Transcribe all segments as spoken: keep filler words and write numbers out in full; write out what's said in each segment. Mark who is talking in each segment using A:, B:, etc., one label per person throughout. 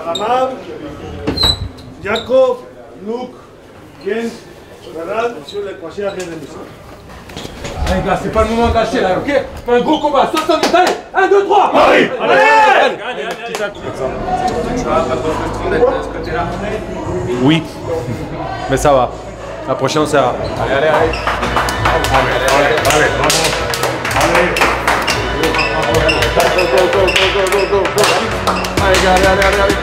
A: Hamam, Jacob, Luke, Jens, Bernard, sur les crochets à rien de musique.
B: Allez gars, c'est pas le moment de lâcher là, ok? Fais un gros combat, soixante minutes, allez! un, deux, trois!
A: Allez!
B: Allez!
A: Allez!
B: Petit à petit.
C: Tu vas pas trop frustrer d'être de ce côté-là?
D: Oui, mais ça va. La prochaine, ça va.
C: Allez, allez, allez. Allez, allez, allez, allez.
B: Allez gars, allez, allez, allez, allez.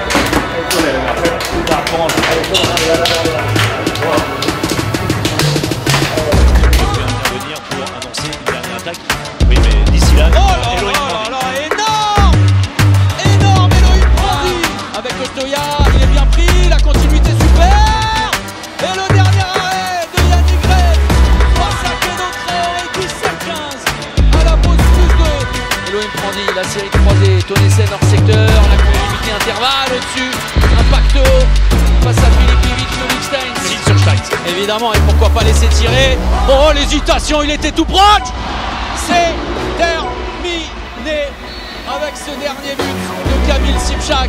E: Intervenir pour annoncer une dernière attaque. Oui, mais d'ici là,
F: oh là là là, énorme, énorme Elohim Prandi avec Ostoya, il est bien pris, la continuité super. Et le dernier arrêt de Yannick Gray face à Kedo Traoré, dix-sept quinze à la pause plus deux. Elohim Prandi, la série croisée, Tonesen hors secteur, la continuité intervalle au-dessus, impact haut face à Philippe Ivic, Stein.
E: sur Stein.
F: Évidemment, et pourquoi pas laisser tirer. Oh, l'hésitation, il était tout proche. C'est terminé avec ce dernier but de Kamil Simchak.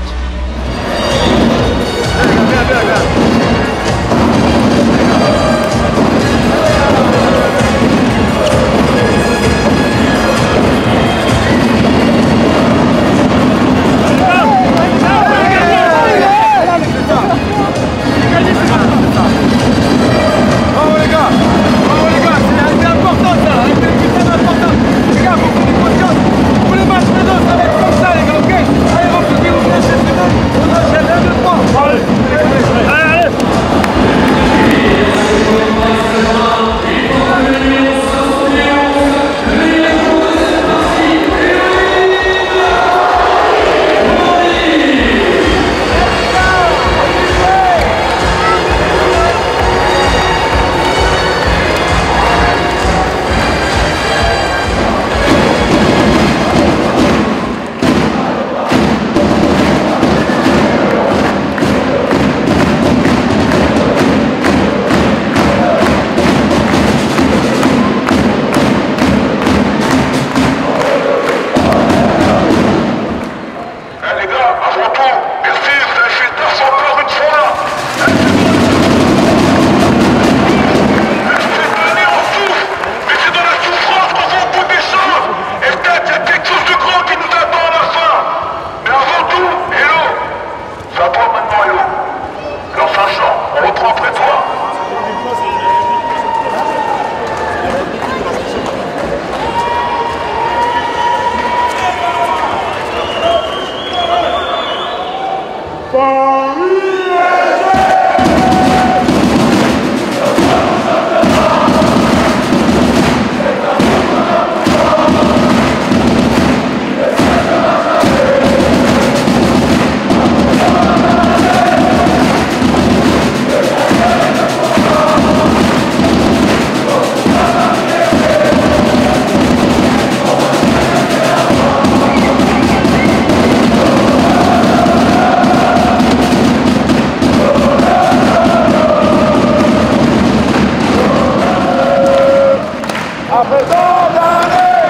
B: Après tant d'années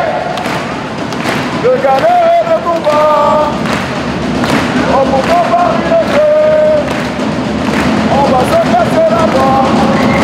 B: de galère et de combat, on ne peut pas y laisser, on va se casser la barre.